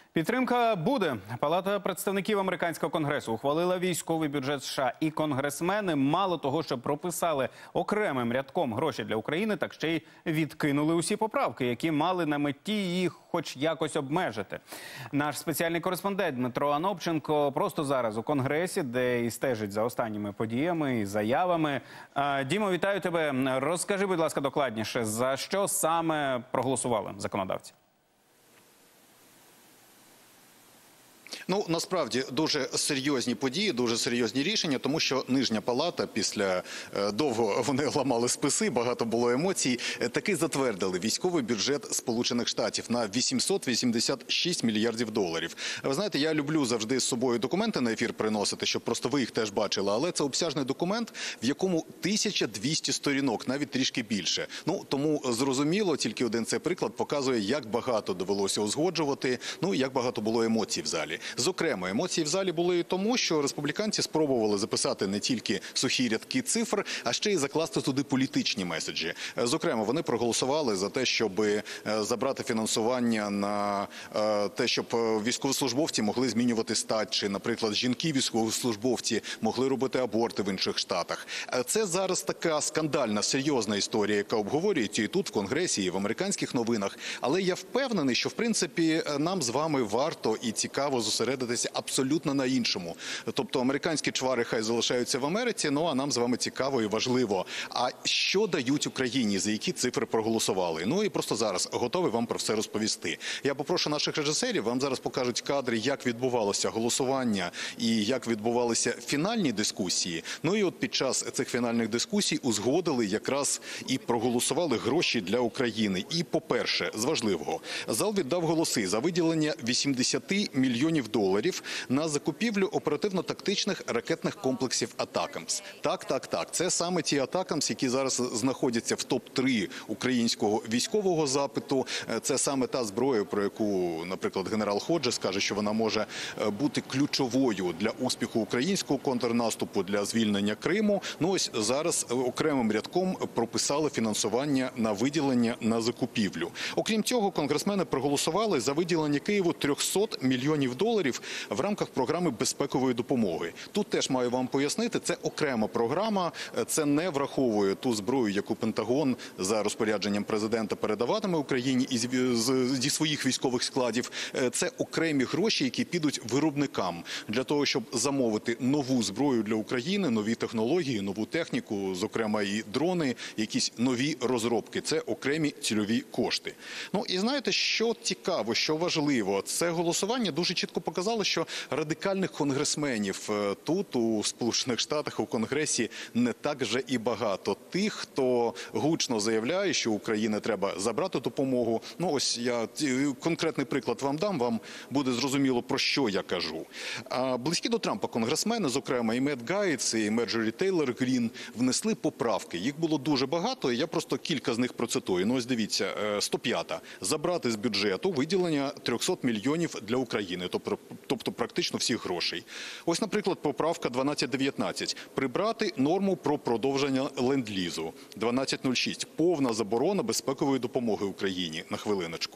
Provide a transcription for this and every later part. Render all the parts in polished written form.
Підтримка буде. Палата представників американського конгресу ухвалила військовий бюджет США. І конгресмени мало того, що прописали окремим рядком гроші для України, так ще й відкинули усі поправки, які мали на меті їх хоч якось обмежити. Наш спеціальний кореспондент Дмитро Анопченко просто зараз у Конгресі, де і стежить за останніми подіями і заявами. Дімо, вітаю тебе. Розкажи, будь ласка, докладніше, за що саме проголосували законодавці? Ну, насправді, дуже серйозні події, дуже серйозні рішення, тому що нижня палата, після довго вони ламали списи, багато було емоцій, таки затвердили військовий бюджет Сполучених Штатів на 886 мільярдів доларів. Ви знаєте, я люблю завжди з собою документи на ефір приносити, щоб просто ви їх теж бачили, але це обсяжний документ, в якому 1200 сторінок, навіть трішки більше. Ну, тому зрозуміло, тільки один цей приклад показує, як багато довелося узгоджувати, ну, як багато було емоцій в залі. Зокрема, емоції в залі були і тому, що республіканці спробували записати не тільки сухі рядки цифр, а ще й закласти туди політичні меседжі. Зокрема, вони проголосували за те, щоб забрати фінансування на те, щоб військовослужбовці могли змінювати стать, чи, наприклад, жінки-військовослужбовці могли робити аборти в інших штатах. Це зараз така скандальна, серйозна історія, яка обговорюється і тут, в Конгресі, і в американських новинах. Але я впевнений, що, в принципі, нам з вами варто і цікаво зосередитися абсолютно на іншому. Тобто американські чвари хай залишаються в Америці, ну а нам з вами цікаво і важливо. А що дають Україні, за які цифри проголосували? Ну і просто зараз готовий вам про все розповісти. Я попрошу наших режисерів, вам зараз покажуть кадри, як відбувалося голосування і як відбувалися фінальні дискусії. Ну і от під час цих фінальних дискусій узгодили якраз і проголосували гроші для України. І, по-перше, з важливого, зал віддав голоси за виділення 80 мільйонів доларів на закупівлю оперативно-тактичних ракетних комплексів «Атакамс». Так. Це саме ті «Атакамс», які зараз знаходяться в топ-3 українського військового запиту. Це саме та зброя, про яку, наприклад, генерал Ходжес каже, що вона може бути ключовою для успіху українського контрнаступу, для звільнення Криму. Ну ось зараз окремим рядком прописали фінансування на виділення на закупівлю. Окрім цього, конгресмени проголосували за виділення Києву 300 мільйонів доларів в рамках програми безпекової допомоги. Тут теж маю вам пояснити, це окрема програма, це не враховує ту зброю, яку Пентагон за розпорядженням президента передаватиме Україні зі своїх військових складів. Це окремі гроші, які підуть виробникам для того, щоб замовити нову зброю для України, нові технології, нову техніку, зокрема і дрони, якісь нові розробки. Це окремі цільові кошти. Ну і знаєте, що цікаво, що важливо, це голосування дуже чітко показало, що радикальних конгресменів тут, у Сполучених Штатах, у Конгресі, не так вже і багато. Тих, хто гучно заявляє, що Україні треба забрати допомогу. Ну ось я конкретний приклад вам дам, вам буде зрозуміло, про що я кажу. Близькі до Трампа конгресмени, зокрема і Мет Гаетс, і Марджорі Тейлор Грін, внесли поправки. Їх було дуже багато, і я просто кілька з них процитую. Ну ось дивіться, 105-та. Забрати з бюджету виділення 300 мільйонів для України, тобто практично всіх грошей. Ось, наприклад, поправка 1219. Прибрати норму про продовження ленд-лізу. 1206. Повна заборона безпекової допомоги Україні. На хвилиночку.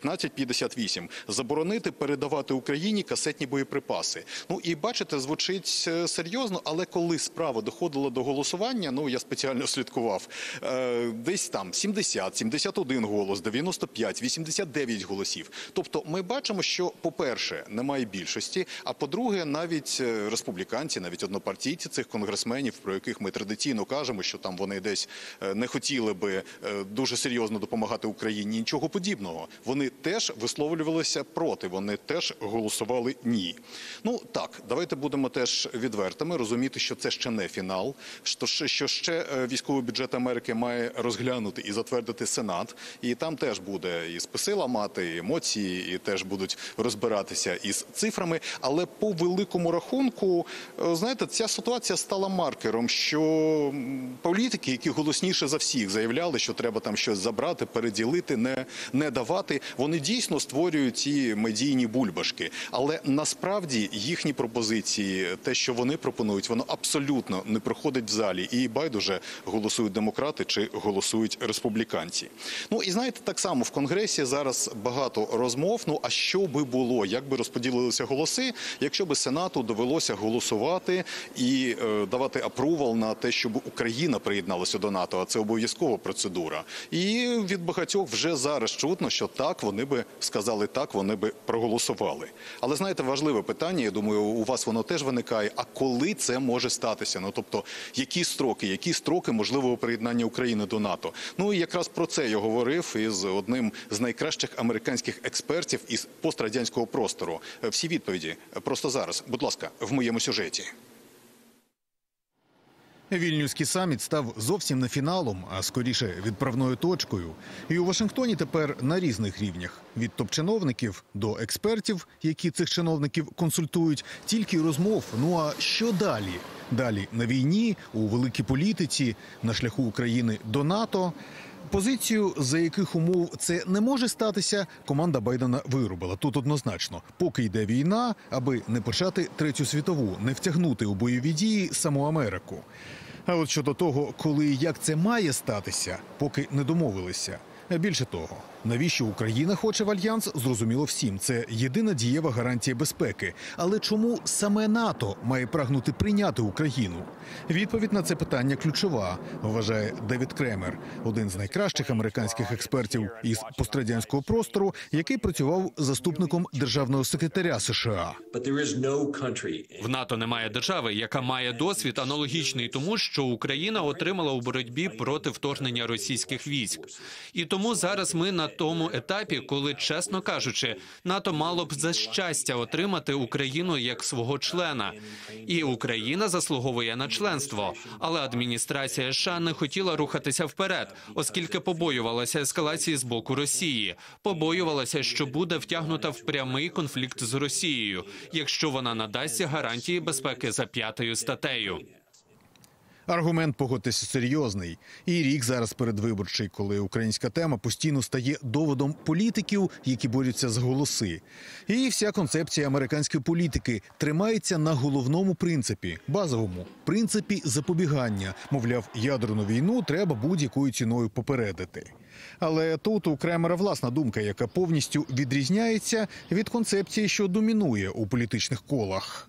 1558. Заборонити передавати Україні касетні боєприпаси. Ну і бачите, звучить серйозно, але коли справа доходила до голосування, ну я спеціально слідкував, десь там 70, 71 голос, 95, 89 голосів. Тобто ми бачимо, що, по-перше, немає більшості, а по-друге, навіть республіканці, навіть однопартійці цих конгресменів, про яких ми традиційно кажемо, що там вони десь не хотіли би дуже серйозно допомагати Україні, нічого подібного. Вони теж висловлювалися проти, вони теж голосували ні. Ну так, давайте будемо теж відвертими, розуміти, що це ще не фінал, що ще військовий бюджет Америки має розглянути і затвердити Сенат, і там теж буде і списи ламати, і емоції, і теж будуть розбиратися із зараз цифрами, але по великому рахунку, знаєте, ця ситуація стала маркером, що політики, які голосніше за всіх заявляли, що треба там щось забрати, переділити, не давати, вони дійсно створюють ці медійні бульбашки. Але насправді їхні пропозиції, те, що вони пропонують, воно абсолютно не проходить в залі. І байдуже, голосують демократи чи голосують республіканці. Ну і знаєте, так само в Конгресі зараз багато розмов. Ну а що би було, як би розподілилися голоси, якщо би Сенату довелося голосувати і давати апрувал на те, щоб Україна приєдналася до НАТО, а це обов'язкова процедура. І від багатьох вже зараз чутно, що так, вони би сказали так, вони би проголосували. Але знаєте, важливе питання, я думаю, у вас воно теж виникає, а коли це може статися? Ну, тобто, які строки можливого приєднання України до НАТО? Ну, і якраз про це я говорив із одним з найкращих американських експертів із пострадянського простору. Всі відповіді просто зараз. Будь ласка, в моєму сюжеті. Вільнюський саміт став зовсім не фіналом, а скоріше відправною точкою. І у Вашингтоні тепер на різних рівнях. Від топ-чиновників до експертів, які цих чиновників консультують, тільки розмов. Ну а що далі? Далі на війні, у великій політиці, на шляху України до НАТО. Позицію, за яких умов це не може статися, команда Байдена виробила. Тут однозначно. Поки йде війна, аби не почати Третю світову, не втягнути у бойові дії саму Америку. А от щодо того, коли і як це має статися, поки не домовилися. Більше того, навіщо Україна хоче в альянс, зрозуміло всім. Це єдина дієва гарантія безпеки. Але чому саме НАТО має прагнути прийняти Україну? Відповідь на це питання ключова, вважає Девід Кремер, один з найкращих американських експертів із пострадянського простору, який працював заступником державного секретаря США. В НАТО немає держави, яка має досвід аналогічний тому, що Україна отримала у боротьбі проти вторгнення російських військ. І тому зараз ми на тому етапі, коли, чесно кажучи, НАТО мало б за щастя отримати Україну як свого члена. І Україна заслуговує на членство. Але адміністрація США не хотіла рухатися вперед, оскільки побоювалася ескалації з боку Росії. Побоювалася, що буде втягнута в прямий конфлікт з Росією, якщо вона надасть гарантії безпеки за 5-ю статтею. Аргумент, погодьтеся, серйозний. І рік зараз передвиборчий, коли українська тема постійно стає доводом політиків, які борються за голоси. І вся концепція американської політики тримається на головному принципі, базовому принципі запобігання. Мовляв, ядерну війну треба будь-якою ціною попередити. Але тут у Кремера власна думка, яка повністю відрізняється від концепції, що домінує у політичних колах.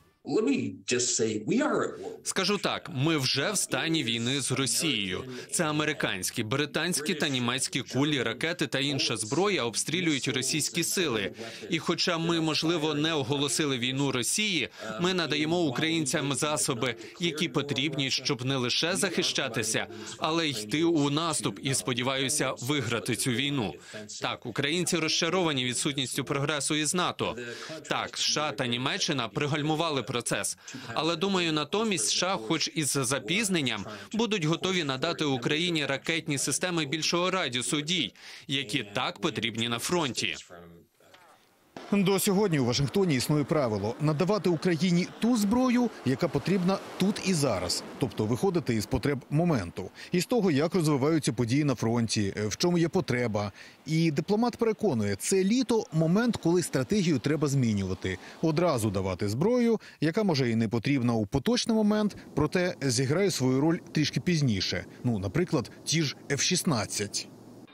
Скажу так, ми вже в стані війни з Росією. Це американські, британські та німецькі кулі, ракети та інша зброя обстрілюють російські сили. І хоча ми, можливо, не оголосили війну Росії, ми надаємо українцям засоби, які потрібні, щоб не лише захищатися, але й йти у наступ і, сподіваюся, виграти цю війну. Так, українці розчаровані відсутністю прогресу із НАТО. Так, США та Німеччина пригальмували процес. Але, думаю, натомість США, хоч із запізненням, будуть готові надати Україні ракетні системи більшого радіусу дій, які так потрібні на фронті. До сьогодні у Вашингтоні існує правило – надавати Україні ту зброю, яка потрібна тут і зараз. Тобто виходити із потреб моменту. Із того, як розвиваються події на фронті, в чому є потреба. І дипломат переконує, це літо – момент, коли стратегію треба змінювати. Одразу давати зброю, яка, може, і не потрібна у поточний момент, проте зіграє свою роль трішки пізніше. Ну, наприклад, ті ж F-16.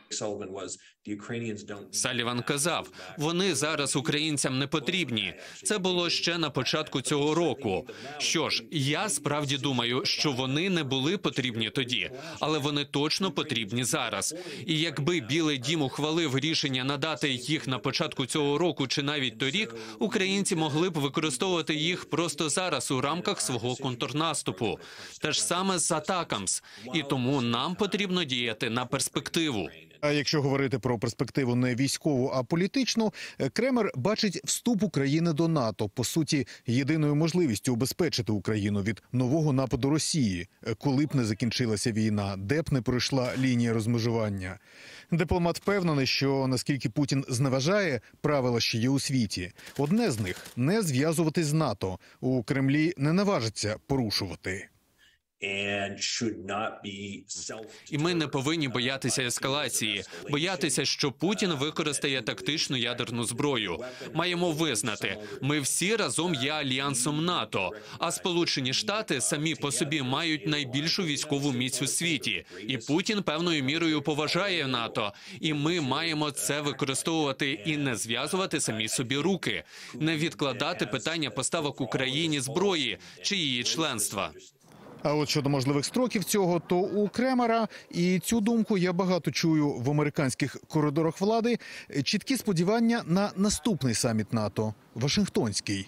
Саліван казав, вони зараз українцям не потрібні. Це було ще на початку цього року. Що ж, я справді думаю, що вони не були потрібні тоді, але вони точно потрібні зараз. І якби Білий дім ухвалив рішення надати їх на початку цього року чи навіть торік, українці могли б використовувати їх просто зараз у рамках свого контрнаступу. Те ж саме з Атакамс. І тому нам потрібно діяти на перспективу. А якщо говорити про про перспективу не військову, а політичну, Кремер бачить вступ України до НАТО, по суті, єдиною можливістю убезпечити Україну від нового нападу Росії, коли б не закінчилася війна, де б не пройшла лінія розмежування. Дипломат впевнений, що наскільки Путін зневажає правила, що є у світі, одне з них – не зв'язуватись з НАТО. У Кремлі не наважиться порушувати. І ми не повинні боятися ескалації, боятися, що Путін використає тактичну ядерну зброю. Маємо визнати, ми всі разом є альянсом НАТО, а Сполучені Штати самі по собі мають найбільшу військову міць у світі. І Путін певною мірою поважає НАТО. І ми маємо це використовувати і не зв'язувати самі собі руки, не відкладати питання поставок Україні зброї чи її членства. А от щодо можливих строків цього, то у Кремера, і цю думку я багато чую в американських коридорах влади, чіткі сподівання на наступний саміт НАТО – Вашингтонський.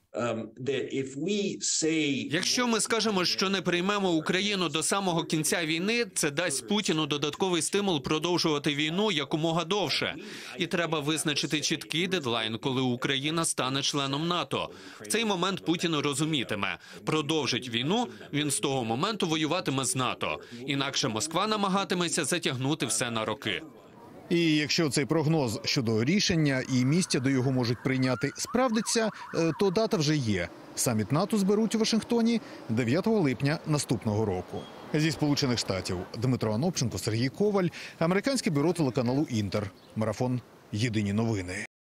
Якщо ми скажемо, що не приймемо Україну до самого кінця війни, це дасть Путіну додатковий стимул продовжувати війну якомога довше. І треба визначити чіткий дедлайн, коли Україна стане членом НАТО. В цей момент Путін розумітиме – продовжить війну, він з того моменту воюватиме з НАТО. Інакше Москва намагатиметься затягнути все на роки. І якщо цей прогноз щодо рішення і місця, де його можуть прийняти, справдиться, то дата вже є. Саміт НАТО зберуть у Вашингтоні 9 липня наступного року. Зі Сполучених Штатів Дмитро Анопченко, Сергій Коваль, американське бюро телеканалу «Інтер». Марафон «Єдині новини».